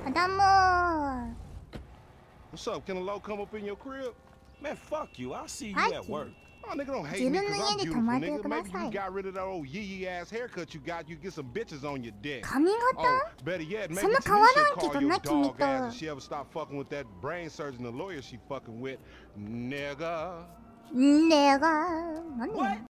Adamo. What's up? Can a low come up in your crib? Man, fuck you. I'll see you at work. Oh, nigga, don't hate me because I'm beautiful, nigga. Maybe you got rid of that old yee ass haircut you got. You get some bitches on your dick. Oh, better yet, maybe Tanisha call your dog ass if she ever stop fucking with that brain surgeon, the lawyer she fucking with, nigga. 내가 What?